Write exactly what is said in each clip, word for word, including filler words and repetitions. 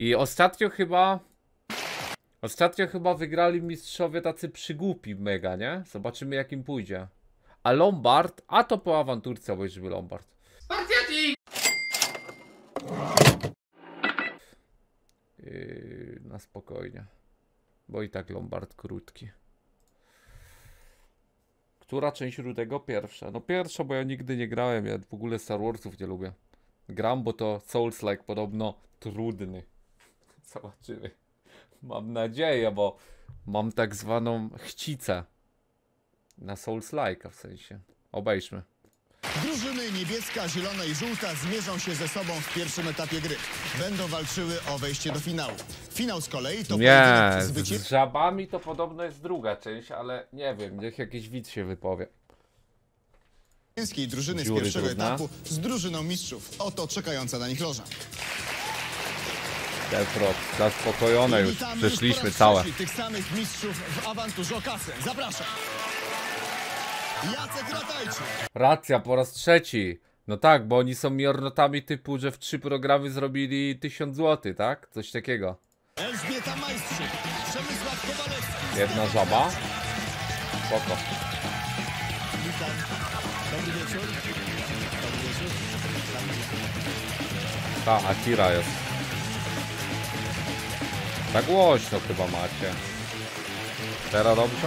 I ostatnio chyba... Ostatnio chyba wygrali mistrzowie tacy przygłupi mega, nie? Zobaczymy jak im pójdzie. A Lombard? A to po awanturce obejrzymy Lombard. Yy, na spokojnie. Bo i tak Lombard krótki. Która część Rudego? Pierwsza. No pierwsza, bo ja nigdy nie grałem. Ja w ogóle Star Warsów nie lubię. Gram, bo to Souls-like podobno trudny. Zobaczymy. Mam nadzieję, bo mam tak zwaną chcicę. Na Souls-like'a w sensie. Obejrzmy. Drużyny niebieska, zielona i żółta zmierzą się ze sobą w pierwszym etapie gry. Będą walczyły o wejście do finału. Finał z kolei to Nie, pojedynek z żabami to podobno jest druga część, ale nie wiem, niech jakiś widz się wypowie. zwycięskiej drużyny z Dziury pierwszego trudna. etapu z drużyną mistrzów. Oto czekająca na nich loża. Defrog, zaspokojone już, Witamy przeszliśmy już po raz całe. trzeci tych samych mistrzów w awanturze o kasę. Zapraszam. Jacek Ratajczyk. Racja, po raz trzeci. No tak, bo oni są miornotami typu, że w trzy programy zrobili tysiąc złotych, tak? Coś takiego. Elżbieta Majstrzyk. Przemysław Kowalewski. Jedna żaba. Spoko. Witam. Dobry wieczór. Dobry wieczór. Ta, Akira jest. Tak głośno chyba macie. Teraz dobrze?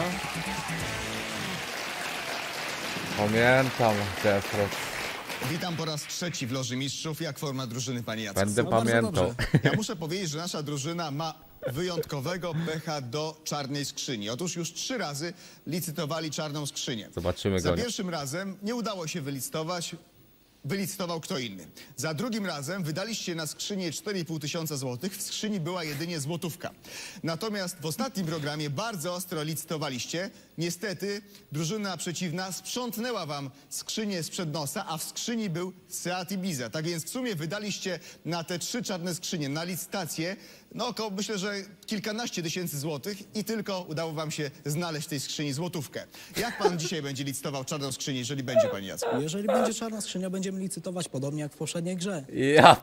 Pamiętam Defrog. Witam po raz trzeci w Loży Mistrzów. Jak forma drużyny, panie Jacek? Będę No bardzo pamiętał. Ja muszę powiedzieć, że nasza drużyna ma wyjątkowego pecha do czarnej skrzyni. Otóż już trzy razy licytowali czarną skrzynię. Zobaczymy Za go. pierwszym razem nie udało się wylicytować. Wylicytował kto inny. Za drugim razem wydaliście na skrzynię cztery i pół tysiąca złotych. W skrzyni była jedynie złotówka. Natomiast w ostatnim programie bardzo ostro licytowaliście. Niestety drużyna przeciwna sprzątnęła wam skrzynię sprzed nosa, a w skrzyni był Seat Ibiza. Tak więc w sumie wydaliście na te trzy czarne skrzynie, na licytację, no około, myślę, że kilkanaście tysięcy złotych i tylko udało wam się znaleźć w tej skrzyni złotówkę. Jak pan dzisiaj będzie licytował czarną skrzynię, jeżeli będzie, panie Jacku? Jeżeli będzie czarna skrzynia, będziemy licytować podobnie jak w poprzedniej grze. Ja...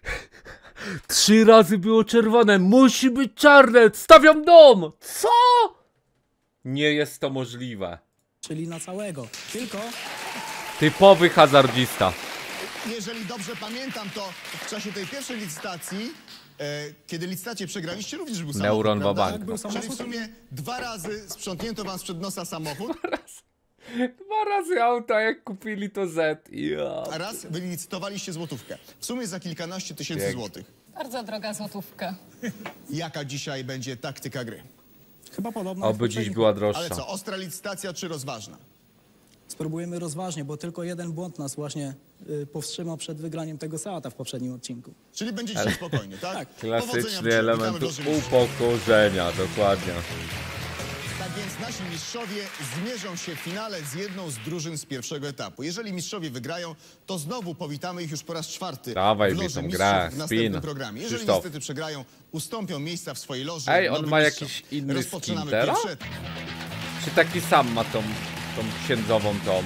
Trzy razy było czerwone. Musi być czarne. Stawiam dom. Co? Nie jest to możliwe. Czyli na całego. Tylko Typowy hazardzista. Jeżeli dobrze pamiętam, to w czasie tej pierwszej licytacji, e, kiedy licytację przegraliście, również był samochód, Neuron prawda? Wabank. Tak, był Czyli w samochód. sumie dwa razy sprzątnięto wam sprzed nosa samochód, Dwa razy auta jak kupili to Z. Ja. a raz wylicytowaliście złotówkę. W sumie za kilkanaście tysięcy Pięknie. złotych. Bardzo droga złotówka. Jaka dzisiaj będzie taktyka gry? chyba podobno jak w Oby dziś poprzedniej. była Ale droższa. co, ostra licytacja czy rozważna? Spróbujemy rozważnie, bo tylko jeden błąd nas właśnie y, powstrzymał przed wygraniem tego Seata w poprzednim odcinku. Czyli będziecie spokojni, tak? Powodzenia Klasyczny życzę. element Witamy w Loży Mistrzów. upokorzenia, dokładnie. Tak więc nasi mistrzowie zmierzą się w finale z jedną z drużyn z pierwszego etapu. Jeżeli mistrzowie wygrają, to znowu powitamy ich już po raz czwarty Dawaj w mi Loży tą Mistrzów grę, w następnym spin. programie. Jeżeli Krzysztof. niestety przegrają, ustąpią miejsca w swojej loży. Ej, on nowym ma mistrzom. jakiś inny Rozpoczynamy skin teraz? pierwszy etap. Czy taki sam ma tą, tą księdzową tą?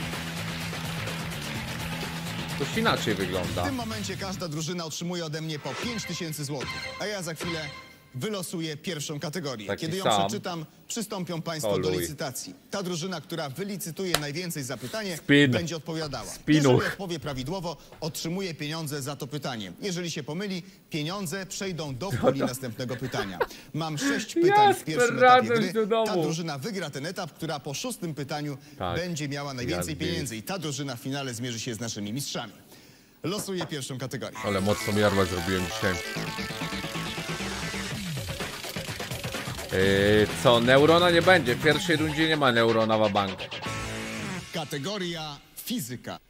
Coś inaczej W wygląda. tym momencie każda drużyna otrzymuje ode mnie po pięć tysięcy złotych, a ja za chwilę wylosuję pierwszą kategorię. Taki Kiedy ją sam. przeczytam, przystąpią państwo O, do luj. licytacji. Ta drużyna, która wylicytuje najwięcej za pytanie, Spin. będzie odpowiadała. Spinuch. Jeżeli odpowie prawidłowo, otrzymuje pieniądze za to pytanie. Jeżeli się pomyli, pieniądze przejdą do puli następnego pytania. Mam sześć pytań w pierwszym etapie radość gry. do domu. Ta drużyna wygra ten etap, która po szóstym pytaniu Tak. będzie miała najwięcej Jazdy. pieniędzy. I ta drużyna w finale zmierzy się z naszymi mistrzami. Losuję pierwszą kategorię. Ale mocno jarmak zrobiłem dzisiaj. Yy, co, Neurona nie będzie. W pierwszej rundzie nie ma Neurona Wabank. Kategoria fizyka.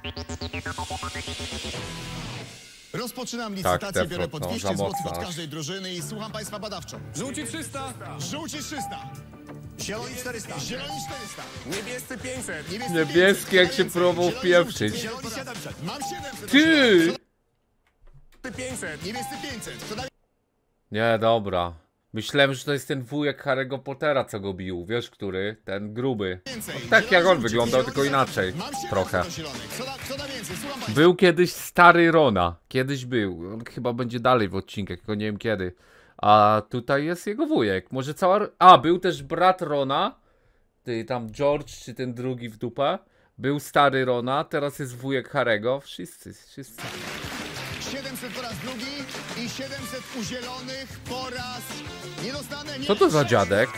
Rozpoczynam licytację, Defrog, biorę po no, dwieście za złotych mocno od aż. każdej drużyny i słucham państwa badawczo. Żółci trzysta, Żółci trzysta, zieloni czterysta, zieloni czterysta, niebiescy pięćset, niebiescy Niebieski jak się pięćset, próbował zieloni pieprzyć. żółci, zieloni siedemset. Mam siedemset. Ty! pięćset, Niebiescy pięćset. Kto da Nie, dobra. Myślałem, że to jest ten wujek Harry'ego Pottera, co go bił. Wiesz, który? Ten gruby. więcej? Tak jak on Zieloni wyglądał, żółci, tylko zieloni inaczej. siedemset. Mam siedemset Trochę. do zielonych. Kto da, kto da więcej? więcej, słucham państwa. Był kiedyś stary Rona. Kiedyś był. On chyba będzie dalej w odcinkach, tylko nie wiem kiedy. A tutaj jest jego wujek. Może cała... A, był też brat Rona. Ty, tam George, czy ten drugi w dupę. Był stary Rona, teraz jest wujek Harego. Wszyscy, wszyscy. siedemset po raz drugi i siedemset u zielonych po raz niedostanę. Nie Co to za sześć. dziadek?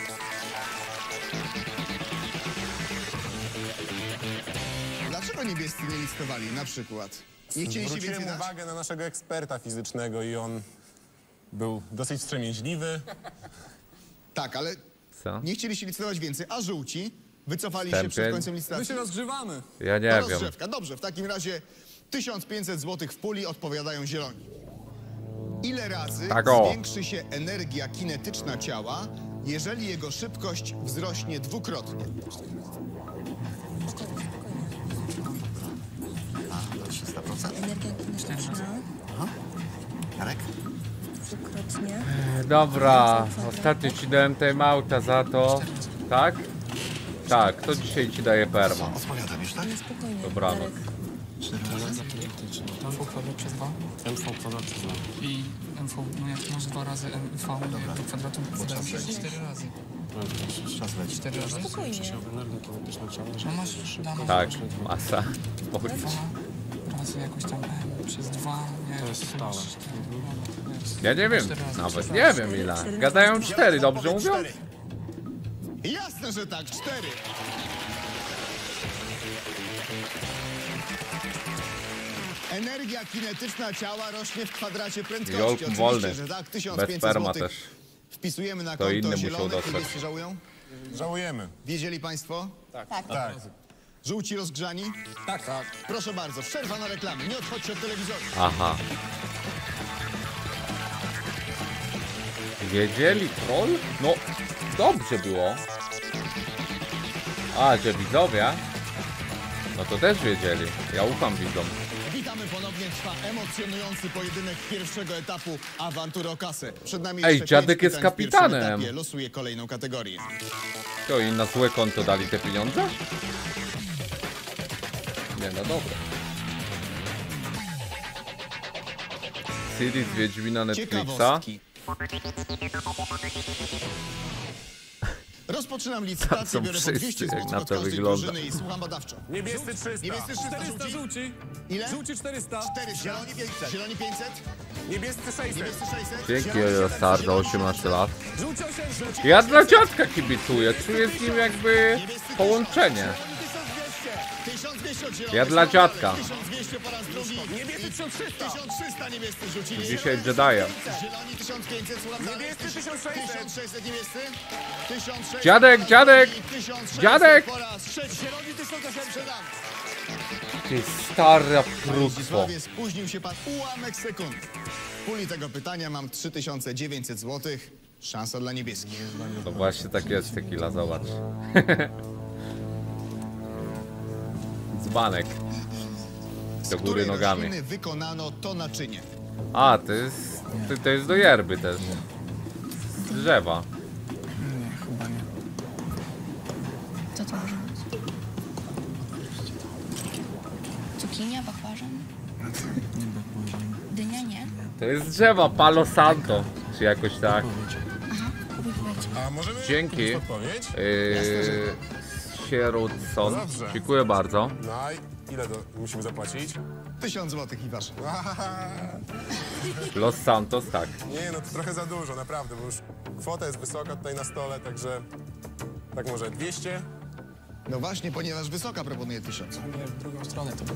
Dlaczego niebiescy nie listowali na przykład? Nie chcieliście Zwróciłem więcej dać? uwagę na naszego eksperta fizycznego i on był dosyć wstrzemięźliwy. Tak, ale Co? nie chcieliście licytować więcej, a żółci wycofali się Wstępnie. przed końcem My licytacji. się rozgrzewamy. Ja nie To wiem. rozgrzewka. Dobrze, w takim razie tysiąc pięćset złotych w puli odpowiadają zieloni. Ile razy Tak o. zwiększy się energia kinetyczna ciała, jeżeli jego szybkość wzrośnie dwukrotnie? Energia kinetyczna. Jarek? Dwukrotnie. Dobra, ostatnio ci dałem timeouta za to. Tak? Tak, to dzisiaj ci daję perma. Odpowiadam już, tak? Spokojnie. Dobranoc. Darek. M V kwadrat przez dwa M V kwadrat przez dwa. i M V, no jak masz dwa razy M V do kwadratu, to wydaje się cztery razy. Czas leci. cztery razy. Spokojnie. No masz dane Tak, masa. dwa razy jakoś tam M przez dwa, nie? To jest stałe. Ja nie wiem, nawet nie wiem ile. Gadają cztery, dobrze mówią? Cztery. Jasne, że tak, cztery. Energia kinetyczna ciała rośnie w kwadracie prędkości. Jolk Oczywiście, wolny. że tak, tysiąc Bez pięćset perma złotych też. wpisujemy na To konto inny musiał zielonych. dostać. Niebiescy żałują? Żałujemy. Wiedzieli państwo? Tak. Żółci rozgrzani? Tak, tak. Proszę bardzo, przerwa na reklamy. Nie odchodźcie od telewizora. Aha. Wiedzieli troll? No, dobrze było. A, że widzowie? No to też wiedzieli. Ja ufam widzom. Witamy ponownie. Trwa emocjonujący pojedynek pierwszego etapu Awantury o kasę. Przed nami Ej, jeszcze dziadek pięć jest pytań w pierwszym kapitanem. etapie. Losuję kolejną kategorię. To i na złe konto dali te pieniądze? Nie, no dobra. Series Wiedźmina Netflixa. Ciekawostki. Rozpoczynam licytację, są biorę po wszyscy, dwieście jak złotych na od to każdej wygląda. drużyny i słucham badawczo. Niebiescy trzysta. Niebiescy trzysta, czterysta żółci? żółci. Ile? Żółci czterysta. cztery, zieloni pięćset. Zieloni pięćset, Niebiescy sześćset. niebiescy sześćset. Dzięki, zieloni siedemset, Star, za zieloni osiemnaście lat. Żółci osiemset. Ja dla dziadka kibicuję, czuję z nim jakby połączenie. tysiąc dwieście od zielonych. Ja dla dziadka. tysiąc dwieście po raz drugi. Niebiescy tysiąc trzysta. tysiąc trzysta niebiescy rzucili. Dzisiaj Jedajem. Zieloni tysiąc pięćset, słucham dalej. Niebiescy tysiąc sześćset. tysiąc sześćset niebiescy. tysiąc sześćset Dziadek, po raz dziadek! drugi, tysiąc sześćset Dziadek! po raz trzeci. Zieloni tysiąc osiemset. Ty stara Panie prókwo. Zdzisławie, spóźnił się pan ułamek sekundy. W puli tego pytania mam trzy tysiące dziewięćset złotych. Szansa dla niebieskich. No właśnie tak jest tequila, zobacz. Dzbanek. Do Z góry której nogami. rośliny wykonano to naczynie? A, to jest, to, to jest do yerby też. Z drzewa. Nie, chyba nie. Co to może być? Cukinia, bakłażan? Dynia, nie? To jest z drzewa, Palo Santo. Czy jakoś tak. Wypowiedź. A możemy Dzięki. kupić odpowiedź? Yy, Sierutson. Dobrze. Dziękuję bardzo. No i ile do, musimy zapłacić? Tysiąc złotych i wasze. Los Santos, tak. Nie, no to trochę za dużo, naprawdę, bo już kwota jest wysoka tutaj na stole, także tak może dwieście? No właśnie, ponieważ wysoka proponuje tysiąc. Nie, w drugą stronę to było.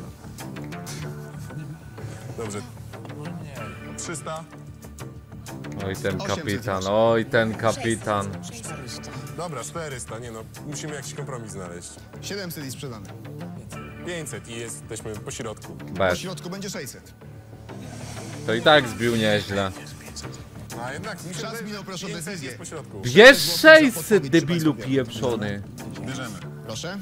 Dobrze. trzysta? Oj, ten osiemset kapitan, proszę. oj, ten kapitan. Dobra, czterysta, nie no, musimy jakiś kompromis znaleźć. siedemset i sprzedane. pięćset i jesteśmy po środku. Po Bez. środku będzie sześćset. To i tak zbił nieźle. A jednak mi się Czas wydaje, minął, że proszę o pięćset decyzję. jest po środku. Bierz sześćset, debilu pieprzony. Bierzemy. Proszę.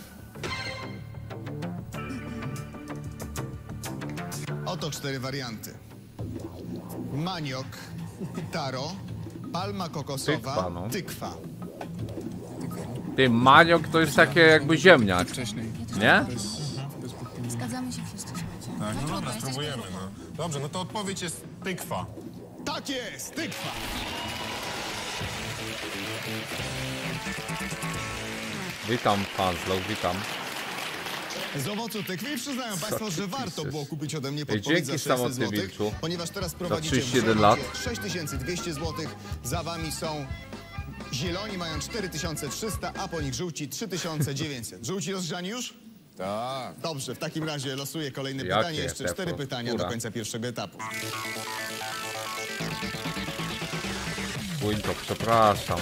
Oto cztery warianty. Maniok, taro, palma kokosowa, Tykwa, no. tykwa. Ty, maniok to jest takie jakby ziemniak, Wcześniej. nie? Zgadzamy się wszyscy, słuchajcie. Tak, no dobra, spróbujemy, no. Dobrze, no to odpowiedź jest tykwa. Tak jest, tykwa. Witam, Panslow, witam. Z owocu tykwy przyznają Państwo, że warto piszesz? było kupić ode mnie Ej, podpowiedź za dzięki, sześćset samotny złotych, wilczu. ponieważ teraz prowadzicie trzydzieści jeden lat. sześć tysięcy dwieście złotych. Za Wami są zieloni, mają cztery tysiące trzysta, a po nich żółci trzy tysiące dziewięćset. Żółci rozgrzani już? Tak. Dobrze, w takim razie losuję kolejne Jakie pytanie. Jeszcze te cztery pytania fura? do końca pierwszego etapu. Winto, przepraszam.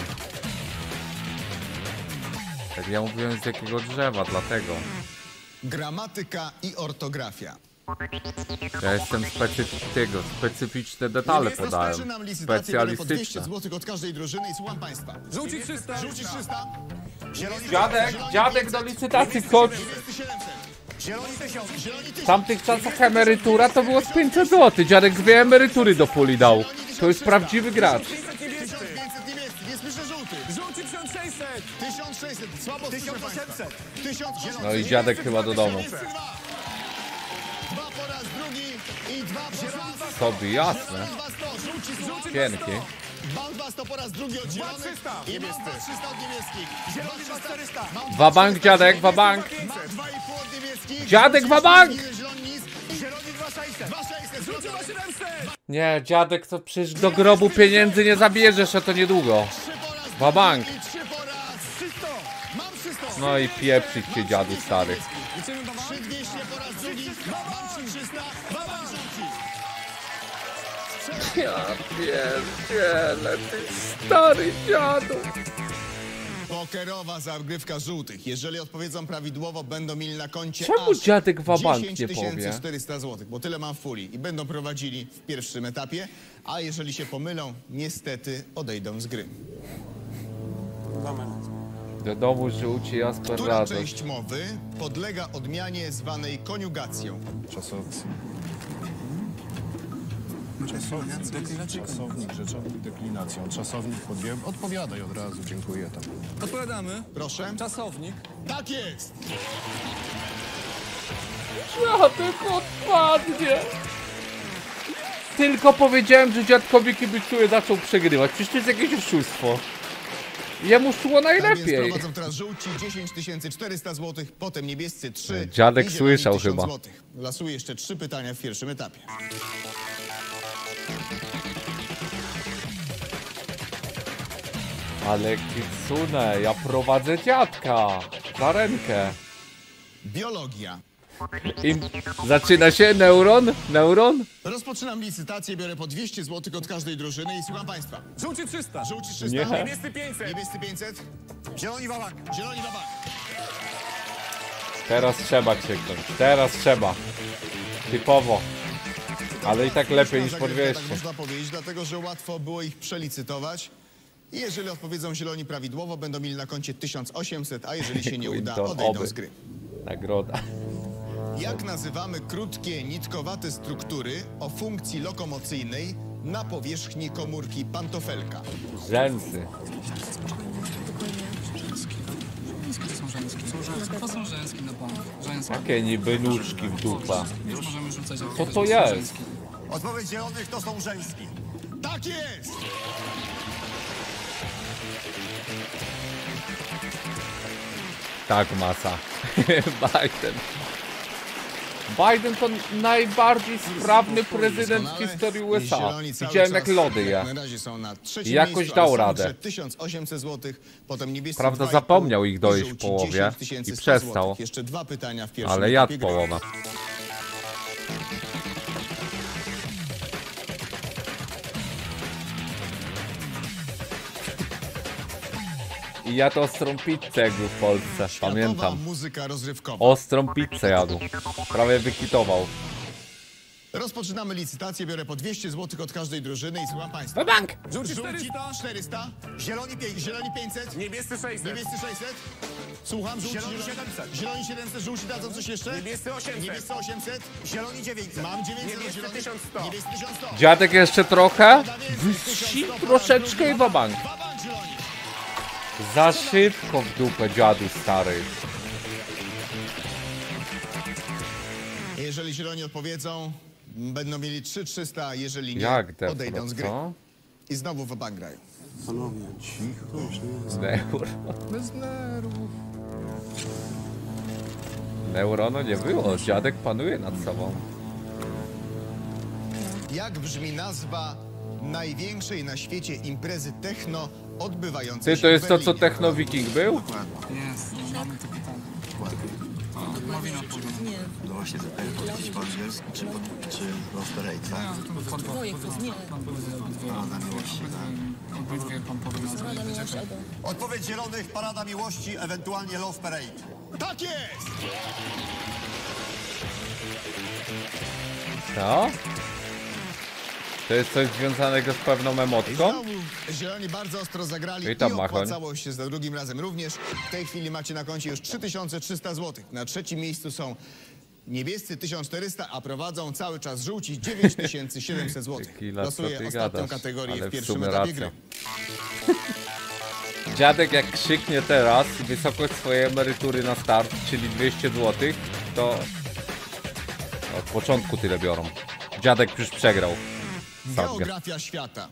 Tak ja mówiłem z jakiego drzewa, dlatego. Gramatyka i ortografia. Ja jestem specyficznego, specyficzne detale Niebiesko podałem. rozpoczynam licytację, biorę po dwieście Specjalistyczne. złotych od każdej drużyny i słucham Państwa. Żółci trzysta. Żółci trzysta. Zieloni Dziadek, zieloni dziadek pięćset, do licytacji, kocz. niebiescy siedemset. Zieloni tysiąc. Zieloni W tysiąc. tamtych czasach emerytura to było z pięćset złotych. Dziadek dwie emerytury do puli dał. To jest prawdziwy gracz. tysiąc pięćset niebieski, nie słyszę żółty. Żółci tysiąc sześćset. tysiąc sześćset, słabo tysiąc osiemset. tysiąc osiemset. No i dziadek chyba do domu. Niebiescy dwa. Dwa po raz drugi i dwa po raz. Sobie jasne. Zieloni dwa sto, żółci sto. Pięknie. Mam dwa sto po raz drugi od zielonych i mam dwa trzysta od niebieskich. Zieloni dwa czterysta. Mam Wabank, dziadek, wabank. Mam dwa i pół od niebieskich. Dziadek, wabank! Zieloni nic. Zieloni dwa sześćset. dwa sześćset. Żółci dwa siedemset. Nie, dziadek to przecież do grobu pieniędzy nie zabierzesz, a to niedługo. Trzy po raz Wabank. drugi i trzy po raz. trzysta. Mam trzysta. No i pieprzyć się dziadu stary. Liczymy do trzy dwieście po raz drugi. Mam trzy trzysta. Wabank żółci. Ja pierdzielę, ty stary dziadu. Pokerowa zagrywka żółtych. Jeżeli odpowiedzą prawidłowo, będą mieli na koncie Czemu aż dziadek wabank nie dziesięć tysięcy powie? czterysta złotych, bo tyle mam w puli i będą prowadzili w pierwszym etapie, a jeżeli się pomylą, niestety odejdą z gry. Damy. Do domu żółci, Jasper Która Radosz. część mowy podlega odmianie zwanej koniugacją? Czasownik. Deklinacyjką. Czasownik, rzeczownik, deklinacją. Czasownik podjąłem. Odpowiadaj od razu, dziękuję tam. Odpowiadamy. Proszę. Czasownik. Tak jest! Dziadek odpadnie. Tylko powiedziałem, że dziadkowi kibicuję, zaczął przegrywać. Przecież to jest jakieś oszustwo. Jemu szło Tak więc najlepiej. prowadzą teraz żółci dziesięć tysięcy czterysta złotych, potem niebiescy trzy. Dziadek i zieloni słyszał tysiąc chyba. złotych. Lasuję jeszcze trzy pytania w pierwszym etapie. Ale kitsune, ja prowadzę dziadka. Za rękę. Biologia. I zaczyna się neuron? Neuron? Rozpoczynam licytację, biorę po dwieście złotych od każdej drużyny i słucham Państwa. Żółci trzysta. Żółci trzysta, Nie. niebiescy pięćset, niebiescy pięćset, zieloni wabank, zieloni wabank. Teraz trzeba krzyknąć. Teraz trzeba. Typowo. Ale i tak lepiej niż po Zagrywka, dwieście. tak można powiedzieć, dlatego że łatwo było ich przelicytować. I jeżeli odpowiedzą zieloni prawidłowo, będą mieli na koncie tysiąc osiemset, a jeżeli się nie uda, Quinton, odejdą oby. z gry. Nagroda. Jak nazywamy krótkie, nitkowate struktury o funkcji lokomocyjnej na powierzchni komórki pantofelka? Rzęsy. To są żeńskie. Są żeńskie. To są żeńskie na bank. Żeńskie. Takie niby nóżki w dupa. Już możemy rzucać. Co to jest? Odpowiedź zielonych to są rzęski. Tak jest! Tak, masa. Biden. Biden to najbardziej sprawny prezydent w historii U S A. Zieloni cały Widziałem jak czas, lody je. Na razie są na trzecim I jakoś miejscu, dał ale są radę. przed tysiąc osiemset złotych, potem niebiescy Prawda, dwa i pół zapomniał ich i dojść w żółci połowie dziesięć tysięcy i sto przestał. złotych. Jeszcze dwa pytania w pierwszym Ale jadł etapie gry. połowę. I jadł ostrą pizzę jak był w Polsce, Światowa pamiętam. muzyka rozrywkowa. Ostrą pizzę jadł. Prawie wykitował. Rozpoczynamy licytację, biorę po dwieście złotych od każdej drużyny i słucham Państwa. Bank! Żółci czterysta, zieloni pięć, zieloni pięćset, Niebiescy sześćset. niebiescy sześćset. Słucham, żółci Zieloni zieloni- siedemset. Zieloni siedemset, żółci dadzą coś jeszcze? Niebiescy osiemset. Niebiescy osiemset, Zieloni dziewięćset. mam dziewięćset, Niebiescy zieloni- tysiąc sto. Niebiescy tysiąc sto. Dziadek jeszcze trochę? Wsi troszeczkę i wabank. Wabank zieloni. Za szybko w dupę dziadu stary. Jeżeli zieloni odpowiedzą, będą mieli trzy tysiące trzysta, jeżeli nie, Jak odejdą defrot, z gry. co? I znowu w bank grają. Panowie, cicho, już nie Z neuro. Bez nerwów. Neurono nie było, dziadek panuje nad sobą. Jak brzmi nazwa największej na świecie imprezy techno odbywającej Ty, się to jest w to, co Berlinie? Techno Viking był? Jest, no, mamy to pytanie. Marvin odpowie. No właśnie, to tutaj powiedzieć po angielsku, czy, po, czy Lost Parade, Ja tak? to pod, pod, pan powie obydwie. Parada Miłości, tak? Obydwie pan powie nazwę. i będzie tak. Odpowiedź zielonych, Parada Miłości, ewentualnie Love Parade. Tak jest! Co? To jest coś związanego z pewną I emotką? znowu zieloni bardzo ostro zagrali Witam, i Machoń. opłacało się za drugim razem również. W tej chwili macie na koncie już trzy tysiące trzysta złotych. Na trzecim miejscu są niebiescy tysiąc czterysta, a prowadzą cały czas żółci dziewięć tysięcy siedemset złotych. Kila, co Losuję ty ostatnią gadasz? kategorię Ale w w pierwszym sumie etapie racja. gry. Dziadek jak krzyknie teraz wysokość swojej emerytury na start, czyli dwieście złotych, to od początku tyle biorą. Dziadek już przegrał. Sadgę. Geografia świata.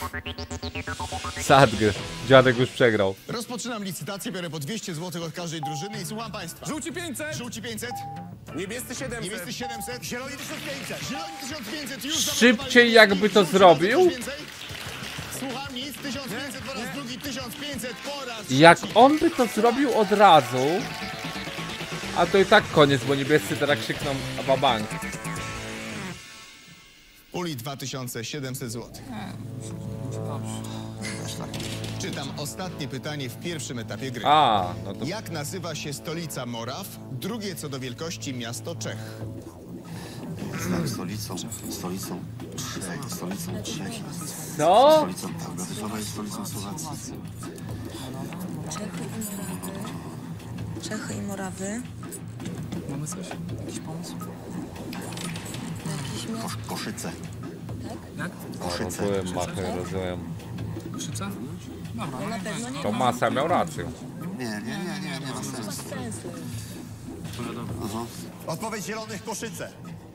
Sadgę. Dziadek już przegrał. Rozpoczynam licytację, biorę po dwieście złotych od każdej drużyny i słucham państwa. Żółci pięćset, Żółci pięćset, niebiescy siedemset. niebiescy siedemset, Zieloni tysiąc pięćset. zieloni tysiąc pięćset, już Szybciej zablokowali jakby to żółci zrobił. coś więcej. Słucham, nic, tysiąc pięćset po raz drugi, tysiąc pięćset po raz Jak trzeci. on by to zrobił od razu, a to i tak koniec, bo niebiescy teraz krzykną bank. Uli dwa tysiące siedemset złotych. Czytam ostatnie pytanie w pierwszym etapie gry. A, no to Jak nazywa się stolica Moraw, drugie co do wielkości miasto Czech? Tak, stolicą, stolicą Czech, stolicą Czech. co? Stolicą, tak, Bratysława jest stolicą Słowacji. Czechy i Morawy. Czechy i Morawy. Mamy coś? Jakiś pomysł? Jakieś miasto. Kosz, Koszyce, Jak? Koszyce. Rozumiem, machę, rozumiem. Krzyca? Dobra, no, Na pewno nie To masa miał rację. Nie, nie, nie, nie, nie ma sensu. sensu. Aha. Odpowiedź zielonych, Koszyce.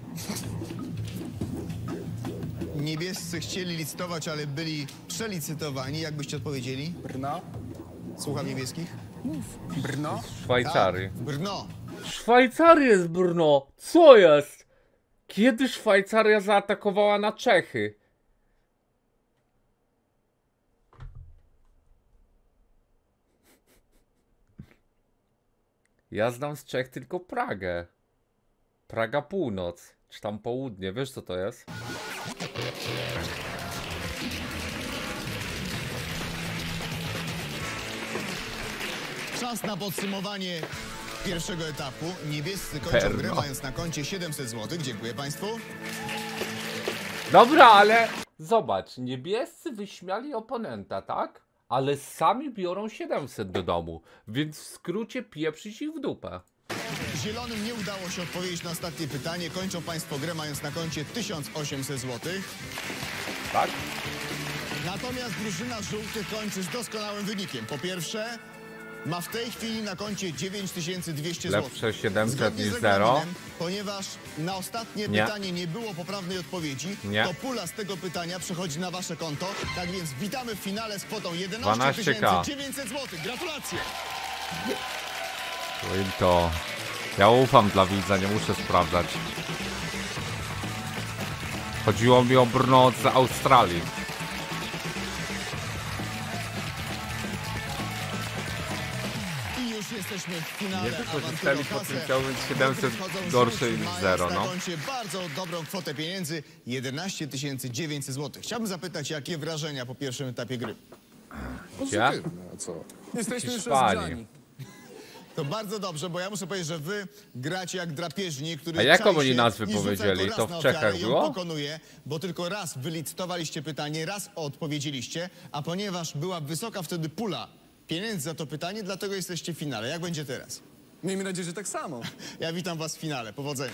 Niebiescy chcieli licytować, ale byli przelicytowani. Jak byście odpowiedzieli? Brno, Słucham niebieskich. Brno. Szwajcarii. Tak, Brno. Szwajcaria jest Brno. Co jest? Kiedy Szwajcaria zaatakowała na Czechy? Ja znam z Czech tylko Pragę. Praga Północ, czy tam Południe, wiesz co to jest? Czas na podsumowanie pierwszego etapu. Niebiescy kończą grę, Perno. mając na koncie siedemset złotych. Dziękuję państwu. Dobra, ale zobacz, niebiescy wyśmiali oponenta, tak? Ale sami biorą siedemset do domu, więc w skrócie pieprzyć ich w dupę. Zielonym nie udało się odpowiedzieć na ostatnie pytanie. Kończą państwo grę, mając na koncie tysiąc osiemset złotych. Tak? Natomiast drużyna żółtych kończy z doskonałym wynikiem. Po pierwsze, ma w tej chwili na koncie dziewięć tysięcy dwieście złotych. Lepsze siedemset Zgodnie niż z zero. regulaminem, ponieważ na ostatnie Nie. pytanie nie było poprawnej odpowiedzi, Nie. to pula z tego pytania przechodzi na wasze konto. Tak więc witamy w finale z kwotą jedenaście dwanaście tysięcy ka. dziewięćset złotych. Gratulacje! Powiem to. Ja ufam dla widza, nie muszę sprawdzać. Chodziło mi o Brno z Australii. I już jesteśmy w finale. Nie wykorzystali Awantury o kasę. potencjału, więc siedemset Wchodzą gorsze żółci, niż mając zero, na no. koncie bardzo dobrą kwotę pieniędzy, jedenaście tysięcy dziewięćset złotych. Chciałbym zapytać, jakie wrażenia po pierwszym etapie gry? Ja? A co? Jesteśmy już Hiszpanii. rozgrzani. To bardzo dobrze, bo ja muszę powiedzieć, że wy gracie jak drapieżni, który A jaką czai oni się nazwy i rzuca powiedzieli? tylko To raz w na Czechach ofiarę i ją było? pokonuje, bo tylko raz wylicytowaliście pytanie, raz odpowiedzieliście, a ponieważ była wysoka wtedy pula pieniędzy za to pytanie, dlatego jesteście w finale. Jak będzie teraz? Miejmy nadzieję, że tak samo. Ja witam was w finale. Powodzenia.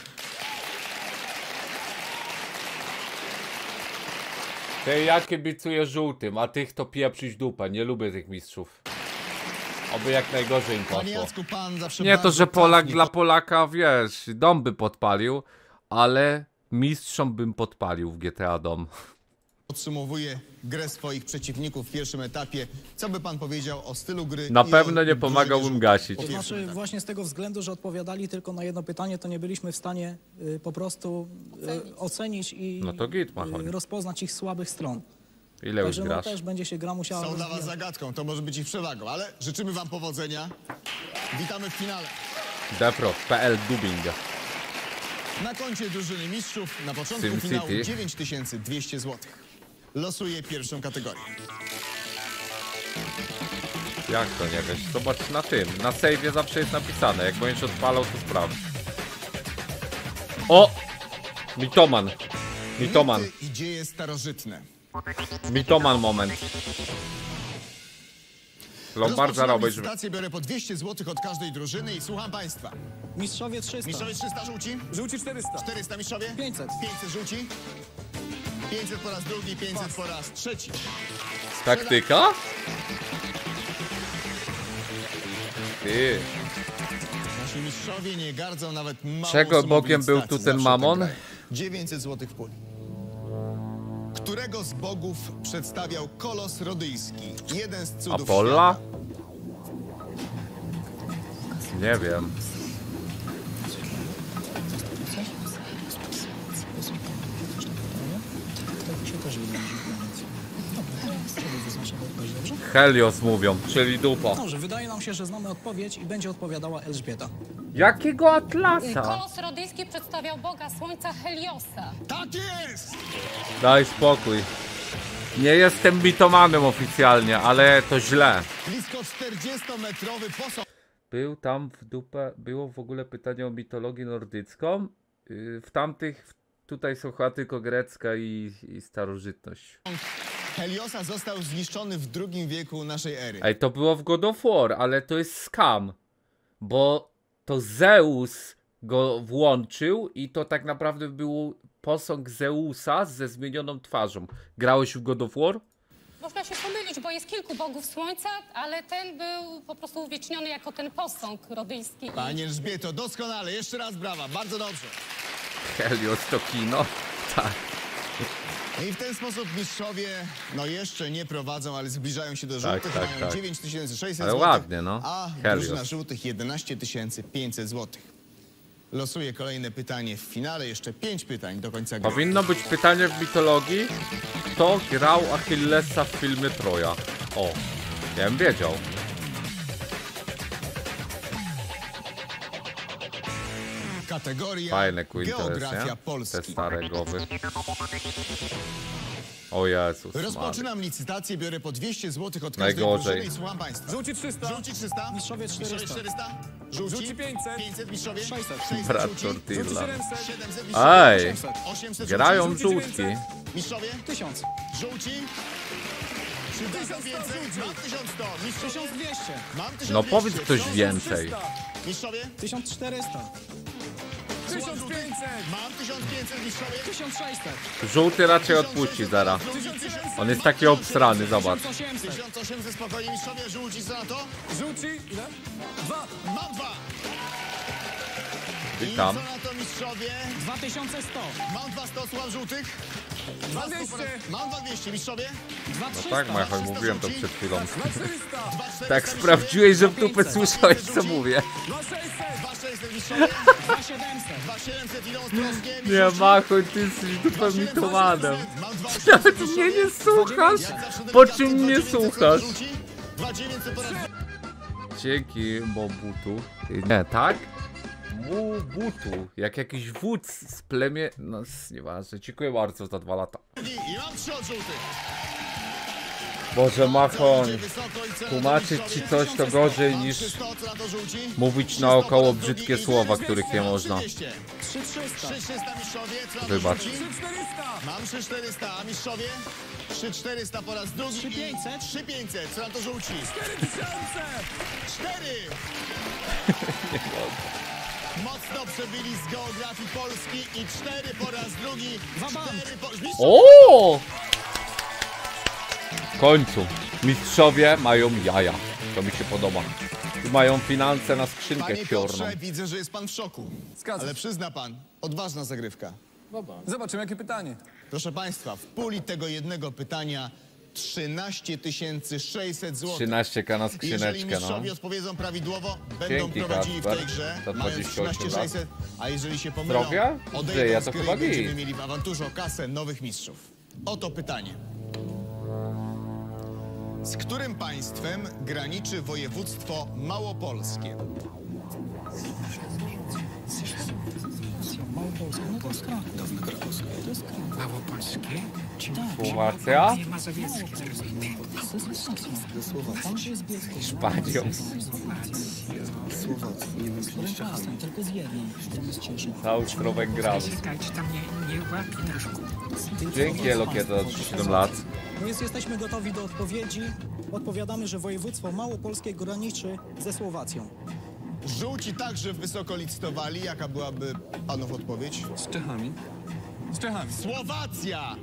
Ty, ja kibicuję żółtym, a tych to pieprzyć dupę. Nie lubię tych mistrzów. Oby jak najgorzej im Panie poszło. Jacku, pan zawsze Nie to, bardzo że Polak trafnie dla po- Polaka, wiesz, dom by podpalił, ale mistrzom bym podpalił w G T A Dom. Podsumowuje grę swoich przeciwników w pierwszym etapie. Co by pan powiedział o stylu gry? Na i pewno o nie pomagałbym drużynie gasić. po To pierwszym znaczy etapie? właśnie z tego względu, że odpowiadali tylko na jedno pytanie, to nie byliśmy w stanie y, po prostu y, ocenić i No to git, Machoń. y, rozpoznać ich słabych stron. Ile już Także no, grasz? też będzie się gra musiała Są dla was rozwijać. zagadką, to może być ich przewagą, ale życzymy wam powodzenia. Witamy w finale. Depro, P L Dubbing. Na koncie drużyny mistrzów na początku Sim finału City. dziewięć tysięcy dwieście złotych. Losuję pierwszą kategorię. Jak to nie wiesz? Zobacz na tym. Na save'ie zawsze jest napisane. Jak będziesz odpalał, to sprawdź. O! Mitoman. Mitoman. Mity i dzieje starożytne. Mitoman moment. Lombard Rozpoczynam zarobić. licytację, biorę po dwieście złotych od każdej drużyny i słucham państwa. Mistrzowie trzysta. Mistrzowie trzysta żółci? Żółci czterysta. czterysta mistrzowie? pięćset. pięćset żółci? pięćset po raz drugi, pięćset po raz trzeci. Taktyka? Ty. Nasi mistrzowie nie gardzą nawet małą Czego sumą bokiem był licytacji. tu ten Zawsze mamon? tak grają. dziewięćset złotych w puli. Którego z bogów przedstawiał kolos rodyjski? Jeden z cudów Apolla? świata. Nie wiem. To się też wydarzy. Dobrze. Helios mówią, czyli dupa. Dobrze, wydaje nam się, że znamy odpowiedź i będzie odpowiadała Elżbieta. Jakiego Atlasa? Kolos rodyjski przedstawiał boga słońca Heliosa. Tak jest! Daj spokój. Nie jestem mitomanem oficjalnie, ale to źle. Blisko czterdziestometrowy posąg Był tam w dupę, było w ogóle pytanie o mitologię nordycką. Yy, W tamtych, tutaj są chyba tylko grecka i, i starożytność. Heliosa został zniszczony w drugim wieku naszej ery. Ej, to było w God of War, ale to jest scam. Bo to Zeus go włączył i to tak naprawdę był posąg Zeusa ze zmienioną twarzą. Grałeś w God of War? Można się pomylić, bo jest kilku bogów słońca, ale ten był po prostu uwieczniony jako ten posąg rodyjski. Panie Elżbieto, doskonale, jeszcze raz brawa, bardzo dobrze. Helios to kino? Tak. I w ten sposób mistrzowie, no jeszcze nie prowadzą, ale zbliżają się do żółtych, tak, mają tak. dziewięć tysięcy sześćset Ale złotych, ładnie, no. a Helios. drużyna żółtych jedenaście tysięcy pięćset złotych. Losuję kolejne pytanie w finale, jeszcze pięć pytań do końca gry. Powinno być pytanie w mitologii, kto grał Achillesa w filmie Troja. O, ja bym wiedział. Kategoria Fajne Quinteres, Geografia nie? Te Polski. stare głowy. O Jezus Maria. Rozpoczynam licytację, biorę po dwieście złotych od każdej Najgorzej. drużyny i słucham państwa. Żółci trzysta. Żółci trzysta. Mistrzowie czterysta. czterysta. Żółci, Żółci pięćset. pięćset mistrzowie. sześćset. sześćset Brat żółci. Żółci Tortilla. siedemset. siedemset mistrzowie. Ej, osiemset. osiemset grają żółci. żółtki. Mistrzowie. tysiąc. Żółci. Przydadzą więcej. Mam tysiąc sto. Mistrzowie. tysiąc dwieście. Mam tysiąc No dwieście. powiedz ktoś więcej. Mistrzowie. tysiąc czterysta. tysiąc pięćset. Mam tysiąc pięćset. Mistrzowie. tysiąc sześćset. Żółty raczej odpuści zaraz. On jest taki obsrany, zobacz. tysiąc osiemset. tysiąc osiemset spokojnie. Mistrzowie. Żółci co na to? Żółci ile? Dwa. Mam dwa. I Witam. co na to mistrzowie? dwa tysiące sto. Mam dwa sto, słucham żółtych. Dwa sto po raz- dwieście. Mam dwa dwieście, mistrzowie. dwa No trzysta. tak, Machoj, mówiłem to przed chwilą. Dwa czterysta. Dwa czterysta, Tak mistrzowie. sprawdziłeś, że w dupę słyszałeś, co mówię. Dwa sześćset. Dwa sześćset, mistrzowie. dwa siedemset. Dwa siedemset, ile ostrożnie, Nie, mistrzowie. Machoj, ty jesteś dupę mitomanem. Mam dwa Nawet osiemset, mnie nie mistrzowie. słuchasz? Jak zawsze Po delikatnie, czym dwa mnie dziewięćset, słuchasz? żółci. Dwa dziewięćset po raz Dzięki, Mobutu. Nie, tak? Mobutu. Jak jakiś wódz z plemię... No, s- nieważne. Dziękuję bardzo za dwa lata. drugi. I mam trzy od żółtych. Boże, Machoń. Idzie wysoko i co na to, Tłumaczyć mistrzowie? ci coś to gorzej Mam niż trzysta, co na to żółci? mówić trzysta naokoło po raz drugi brzydkie i słowa, dwieście. których nie Mam można. trzysta. trzy trzysta. trzy trzysta, mistrzowie, co na to Wybacz. żółci? Trzy czterysta. Mam trzy czterysta, a mistrzowie? trzy czterysta po raz drugi. trzy pięćset. trzy pięćset, co na to żółci? Cztery tysiące. cztery! Mocno przebili z geografii Polski i cztery po raz drugi. Wabank. Cztery po... Mistrz- O! W końcu. Mistrzowie mają jaja. To mi się podoba. I mają finanse na skrzynkę Panie piorną. Piotrze, widzę, że jest pan w szoku. Zgadza Ale się. przyzna pan, odważna zagrywka. Zobaczymy, jakie pytanie. Proszę państwa, w puli tego jednego pytania trzynaście tysięcy sześćset złotych. trzynaście ka na Jeżeli skrzyneczkę, no. mistrzowie odpowiedzą prawidłowo, będą Dzięki, prowadzili w tej Kacper, grze, za mając dwadzieścia osiem trzynaście tysięcy sześćset, a jeżeli się pomylą, Zdrowia? odejdą Żyje, z to gry chyba i będziemy git. mieli w awanturze o kasę nowych mistrzów. Oto pytanie. Z którym państwem graniczy województwo małopolskie? Małopolska, no to jest Kraków. To jest Kraków. Małopolskie? Słowacja? Nie mazowieckie zrozumienie. To jest Słowacja. Tam gdzie jest Bielsko. Szpanią. Słowacja, nie wiem, czy nie Z czasem, tylko z jedną. Tam jest Cieszyn. Cały strowek gram. Czekaj, czy tam nie, nie łapie troszkę. Dzięki Elokieto za siedem lat. No więc jesteśmy gotowi do odpowiedzi. Odpowiadamy, że województwo małopolskie graniczy ze Słowacją. Żółci także wysoko licytowali. Jaka byłaby panów odpowiedź? Z Czechami. Z Czechami. Słowacja!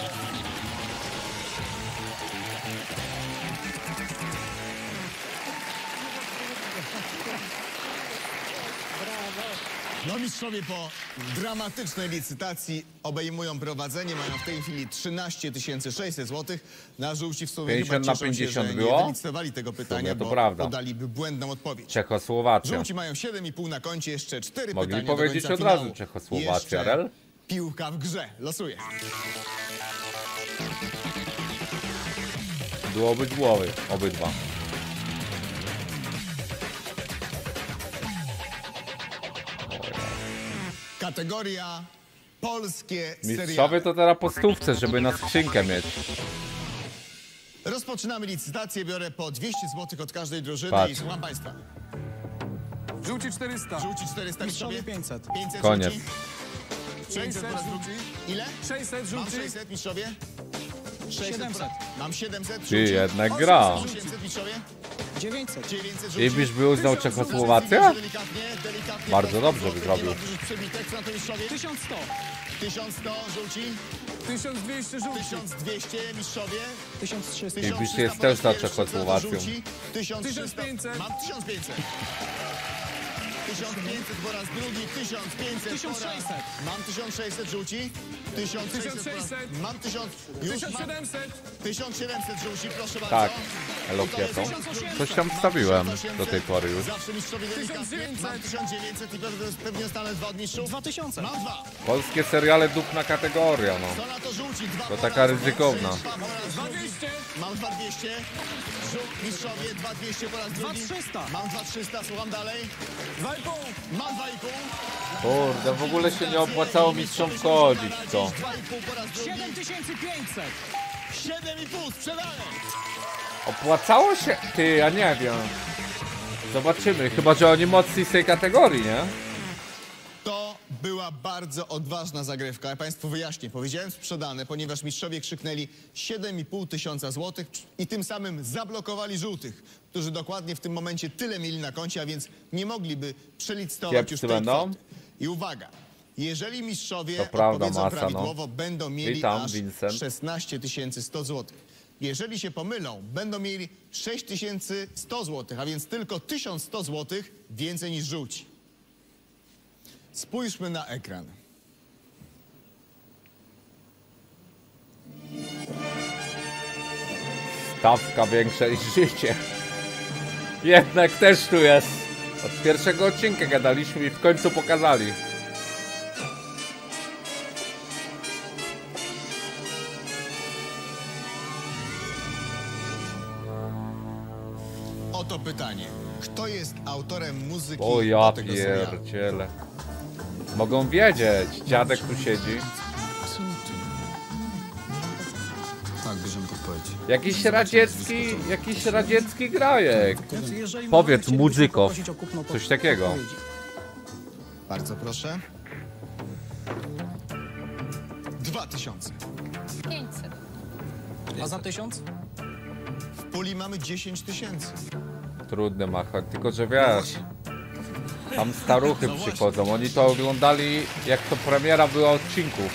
No mistrzowie po dramatycznej licytacji obejmują prowadzenie, mają w tej chwili trzynaście tysięcy sześćset złotych. Na żółci w sumie chyba pięćdziesiąt na cieszą się, pięćdziesiąt że było? nie wylicytowali tego pytania, to bo prawda. podaliby błędną odpowiedź. Czechosłowacja. Żółci mają siedem i pół na koncie, jeszcze cztery Mogli pytania powiedzieć do końca od razu finału. Czechosłowacja, Jeszcze rel? piłka w grze. Losuję. Było obydwoje, obydwa. Kategoria polskie seriale. Mistrzowie to teraz po stówce, żeby na skrzynkę mieć. Rozpoczynamy licytację, biorę po dwieście złotych od każdej drużyny Patrz. i słucham państwa. Żółci czterysta. Żółci czterysta Mistrzowie mistrzowie. pięćset. pięćset Koniec. żółci. pięćset sześćset po raz drugi. żółci. Ile? sześćset Mam żółci. sześćset mistrzowie. sześćset. siedemset. Mam siedemset Ty, żółci. jednak gra. osiemset mistrzowie. dziewięćset. dziewięćset żółci. Ibisz by uznał Czechosłowację? Delikatnie, delikatnie. Bardzo dobrze by Nie zrobił. ma dużych przebitek. Co na to mistrzowie? tysiąc sto. tysiąc sto żółci. tysiąc dwieście żółci. tysiąc dwieście mistrzowie. tysiąc trzysta. Ibisz tysiąc trzysta jest po też raz za pierwszy, Czechosłowacją. żółci. tysiąc trzysta. tysiąc pięćset. Mam tysiąc pięćset. tysiąc pięćset po raz drugi, tysiąc pięćset tysiąc po raz... sześćset. Mam tysiąc sześćset żółci. tysiąc sześćset po raz... tysiąc sześćset. Mam tysiąc... Już tysiąc mam... siedemset. tysiąc siedemset żółci, proszę bardzo. Tak, Elokieto. Coś tam wstawiłem do tej pory już. Zawsze mistrzowie delikatnie. Mam tysiąc dziewięćset i pewnie- pewnie dostanę dwa od mistrzów. dwa tysiące. Mam dwa. Polskie seriale dupna kategoria, no. Co na to żółci? Dwa To po taka raz, ryzykowna. dwa po raz dwa drugi. dwieście. Mam dwa dwieście. Żół- Mistrzowie, dwa dwieście po raz drugi. dwa trzysta. Mam dwa trzysta, słucham dalej. dwa i pół. Mam dwa i pół. Kurde, w ogóle się nie opłacało mistrzom wchodzić w to. dwa i pół po raz drugi. siedem tysięcy pięćset. siedem i pół sprzedane. Opłacało się? Ty, ja nie wiem. Zobaczymy, chyba że oni mocni z tej kategorii, nie? To była bardzo odważna zagrywka. Ja państwu wyjaśnię. Powiedziałem sprzedane, ponieważ mistrzowie krzyknęli siedem i pół tysiąca złotych i tym samym zablokowali żółtych, którzy dokładnie w tym momencie tyle mieli na koncie, a więc nie mogliby przelicytować już Kiepscy tej będą? kwoty. I uwaga, jeżeli mistrzowie To prawda, odpowiedzą masa, no. prawidłowo, będą mieli Witam, aż Vincent. szesnaście tysięcy sto złotych. Jeżeli się pomylą, będą mieli sześć tysięcy sto złotych, a więc tylko tysiąc sto złotych więcej niż żółci. Spójrzmy na ekran. Stawka większa niż życie. Jednak też tu jest. Od pierwszego odcinka gadaliśmy i w końcu pokazali. Oto pytanie. Kto jest autorem muzyki O do ja tego serialu? pierdziele. Mogą wiedzieć. Dziadek tu siedzi. Tak, bierzemy podpowiedź. Jakiś radziecki, jakiś radziecki grajek. Więc jeżeli Powiedz, możemy muzyko. poprosić o kupno pod- Coś takiego. odpowiedzi. Bardzo proszę. Dwa tysiące. pięćset. A za tysiąc? W puli mamy dziesięć tysięcy. Trudny machać, tylko że wiesz. Tam staruchy przychodzą. Oni to oglądali, jak to premiera była odcinków.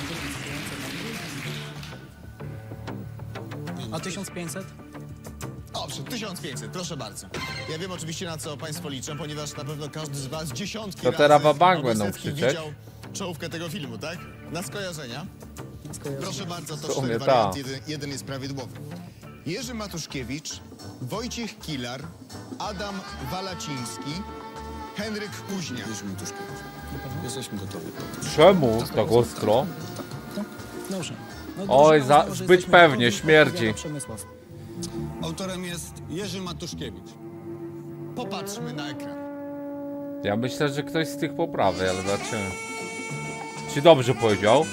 A tysiąc pięćset? Dobrze, tysiąc pięćset, proszę bardzo. Ja wiem oczywiście, na co państwo liczą, ponieważ na pewno każdy z was dziesiątki To razy teraz w Wabank albo będą setki krzyczeć. widział czołówkę tego filmu, tak? Na skojarzenia? Proszę bardzo, to W sumie cztery tak. warianty, jeden, jeden jest prawidłowy. Jerzy Matuszkiewicz, Wojciech Kilar, Adam Walaciński, Henryk Kuźniak. Jerzy Matuszkiewicz. Jesteśmy gotowi. Czemu tak ostro? Dobrze. No, Oj, drużyna za, uznała, że zbyt jesteśmy pewnie, gotowi, śmierdzi. odpowiada Przemysław. Autorem jest Jerzy Matuszkiewicz. Popatrzmy na ekran. Ja myślę, że ktoś z tych poprawy, ale zobaczymy. Czy dobrze powiedział?